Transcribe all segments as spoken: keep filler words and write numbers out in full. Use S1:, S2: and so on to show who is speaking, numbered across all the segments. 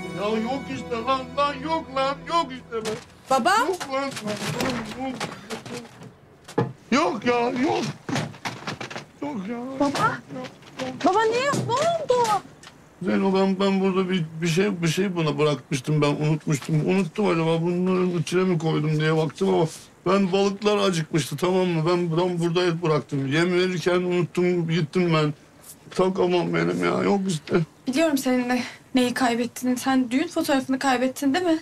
S1: Ya yok işte lan, lan yok lan, yok işte lan.
S2: Baba?
S1: Yok lan, lan, yok. Yok ya, yok. Yok ya.
S2: Baba?
S1: Yok, yok.
S2: Baba niye? Ne oldu?
S1: Zeyno ben, ben burada bir, bir şey bir şey buna bırakmıştım, ben unutmuştum. Unuttum acaba bunların içine mi koydum diye baktım ama ben balıklar acıkmıştı, tamam mı? Ben, ben burada et bıraktım. Yem verirken unuttum, gittim ben. Takamam benim ya, yok işte.
S2: Biliyorum senin de neyi kaybettiğini. Sen düğün fotoğrafını kaybettin değil mi?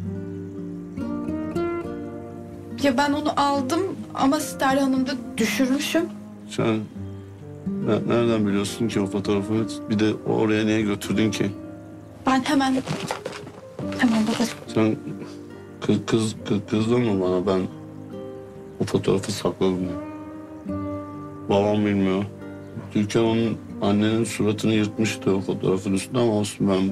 S2: Ya ben onu aldım ama Sterli Hanım'da düşürmüşüm.
S1: Sen ne- nereden biliyorsun ki o fotoğrafı? Bir de oraya niye götürdün ki?
S2: Ben hemen... Hemen bakarım.
S1: Sen kız, kız, kız kızdın mı bana? Ben o fotoğrafı sakladım diye. Babam bilmiyor. Türkan onun annenin suratını yırtmıştı o fotoğrafın üstünde ama olsun ben...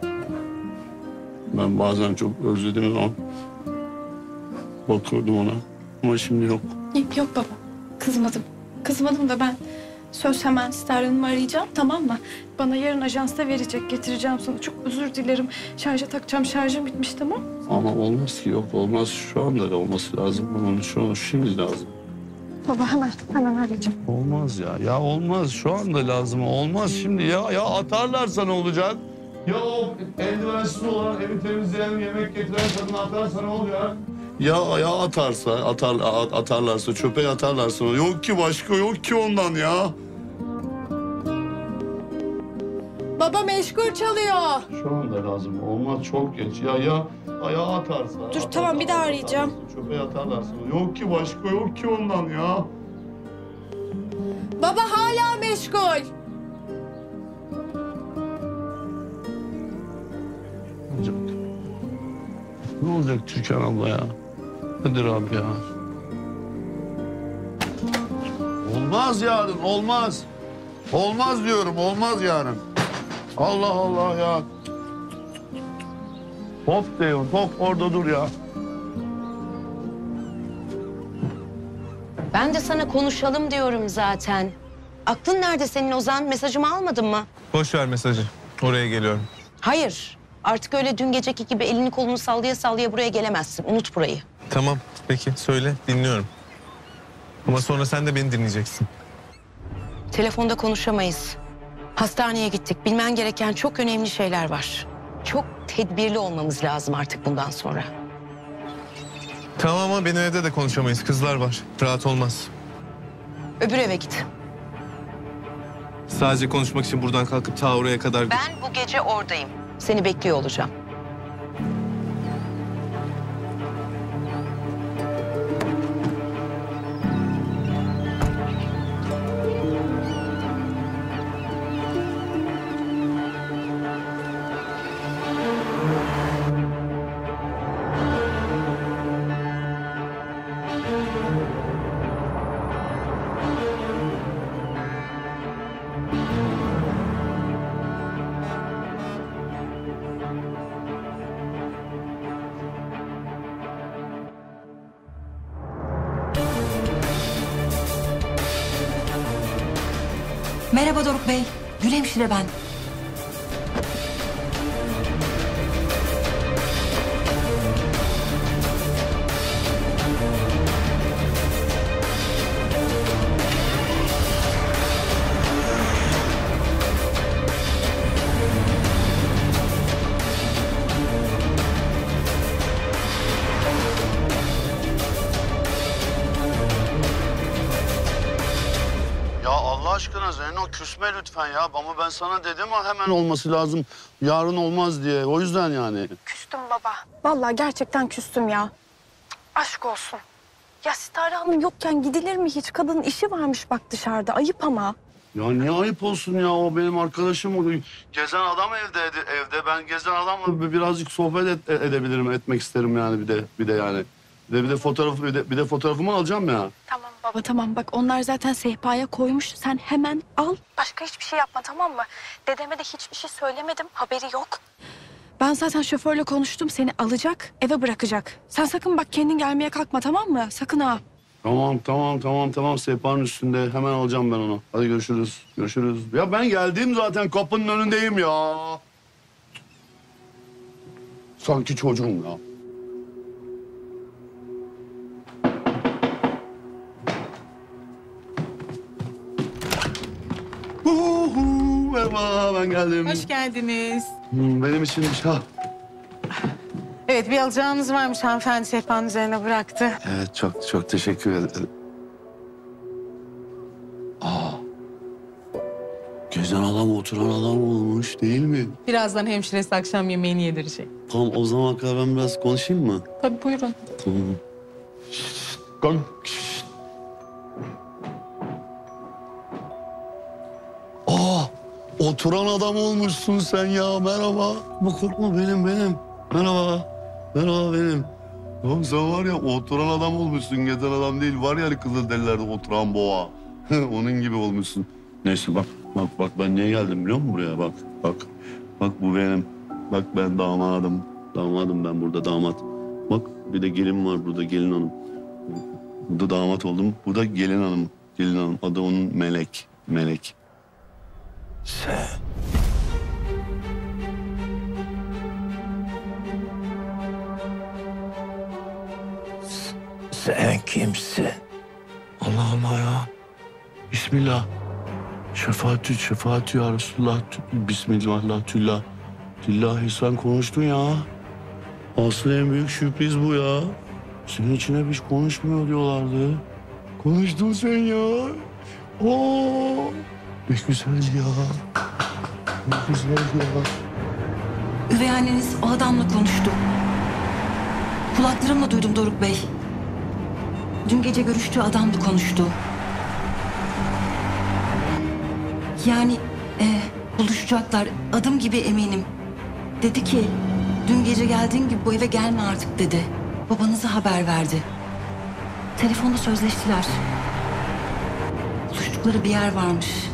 S1: Ben bazen çok özlediğim zaman bakıyordum ona. Ama şimdi yok.
S2: Yok, yok baba. Kızmadım. Kızmadım da ben söz hemen Sterli Hanım'ı arayacağım, tamam mı? Bana yarın ajansta verecek, getireceğim sana. Çok özür dilerim. Şarja takacağım, şarjım bitmiş, tamam?
S1: Ama olmaz ki, yok olmaz. Şu anda da olması lazım. Onun şu an şimdi lazım.
S2: Baba hemen, hemen arayacağım.
S1: Olmaz ya. Ya olmaz. Şu anda lazım. Olmaz şimdi ya. Ya atarlarsa ne olacak? Ya o eldivensiz olan, evi temizleyen, yemek getiren kadın atarsa ne oluyor? Ya ya atarsa, atar, atarlarsa, çöpe atarlarsa. Yok ki başka, yok ki ondan ya.
S2: Baba meşgul çalıyor.
S1: Şu anda lazım. Olmaz, çok geç. Ya ya ayağa atarsa.
S2: Dur,
S1: atar,
S2: tamam, bir daha arayacağım.
S1: atarlarsa, çöpe atarlarsa. Yok ki başka, yok ki ondan ya.
S2: Baba hala meşgul.
S1: Ne olacak? Ne olacak Türkan abla ya? Nedir abi ya? Olmaz yarın, olmaz. Olmaz diyorum, olmaz yarın. Allah Allah ya. Hop diyor, hop orada dur ya.
S3: Ben de sana konuşalım diyorum zaten. Aklın nerede senin Ozan? Mesajımı almadın mı?
S4: Boş ver mesajı. Oraya geliyorum.
S3: Hayır. Artık öyle dün geceki gibi elini kolunu sallaya sallaya buraya gelemezsin. Unut burayı.
S4: Tamam peki söyle dinliyorum. Ama sonra sen de beni dinleyeceksin.
S3: Telefonda konuşamayız. Hastaneye gittik. Bilmen gereken çok önemli şeyler var. Çok tedbirli olmamız lazım artık bundan sonra.
S4: Tamam ama benim evde de konuşamayız. Kızlar var. Rahat olmaz.
S3: Öbür eve git.
S4: Sadece konuşmak için buradan kalkıp ta oraya kadar...
S3: Ben bu gece oradayım. Seni bekliyor olacağım.
S5: Merhaba Doruk Bey. Gül hemşire ben.
S1: Ya Allah aşkına Zeyno küsme lütfen ya. Ama ben sana dedim ha hemen olması lazım. Yarın olmaz diye. O yüzden yani.
S2: Küstüm baba. Vallahi gerçekten küstüm ya. Aşk olsun. Ya Sitare Hanım yokken gidilir mi hiç? Kadının işi varmış bak dışarıda. Ayıp ama.
S1: Ya niye ayıp olsun ya? O benim arkadaşım. O gezen adam evde evde. Ben gezen adamla birazcık sohbet et, edebilirim, etmek isterim yani bir de bir de yani. Bir de bir de fotoğrafı bir de, bir de fotoğrafımı alacağım ya.
S2: Tamam baba tamam. Bak onlar zaten sehpaya koymuş. Sen hemen al. Başka hiçbir şey yapma, tamam mı? Dedeme de hiçbir şey söylemedim. Haberi yok. Ben zaten şoförle konuştum. Seni alacak, eve bırakacak. Sen sakın bak kendin gelmeye kalkma, tamam mı? Sakın ha.
S1: Tamam tamam tamam tamam sehpanın üstünde. Hemen alacağım ben onu. Hadi görüşürüz. Görüşürüz. Ya ben geldim zaten kapının önündeyim ya. Sanki çocuğum ya. Uhu, merhaba, ben geldim.
S6: Hoş geldiniz.
S1: Hmm, Benim içinmiş ha.
S6: Evet, bir alacağınız varmış, hanımefendi sehpanın üzerine bıraktı.
S1: Evet, çok çok teşekkür ederim. Aa, gezen adam oturan adam olmuş değil mi?
S6: Birazdan hemşiresi akşam yemeğini yedirecek.
S1: Tamam, o zaman kadar ben biraz konuşayım mı?
S6: Tabii, buyurun.
S1: Tamam. Şşt, kalk. Şşt. Aa, oturan adam olmuşsun sen ya. Merhaba. Bu korkma, benim benim. Merhaba. Merhaba benim. Oğlum sen var ya, oturan adam olmuşsun. Gezen adam değil. Var ya hani Kızılderililerde oturan boğa. Onun gibi olmuşsun. Neyse bak, bak, bak ben niye geldim biliyor musun buraya? Bak, bak. Bak bu benim. Bak ben damadım. Damadım ben burada, damat. Bak bir de gelin var burada, gelin hanım. Burada damat oldum. Bu da gelin hanım. Gelin hanım. Adı onun Melek. Melek. Sen. Sen kimsin? Allah'ım ya. Bismillah. Şefaatü, şefaatü ya Resulullah. Bismillah, tüllah. Tillahi sen konuştun ya. Asıl en büyük sürpriz bu ya. Senin için hep hiç konuşmuyor diyorlardı. Konuştun sen ya. Oo, ne güzel ya. Ne güzel ya.
S5: Üvey anneniz o adamla konuştu. Kulaklarımla duydum Doruk Bey. Dün gece görüştüğü adamla konuştu. Yani e, buluşacaklar. Adım gibi eminim. Dedi ki dün gece geldiğin gibi bu eve gelme artık dedi. Babanıza haber verdi. Telefonda sözleştiler. Buluştukları bir yer varmış.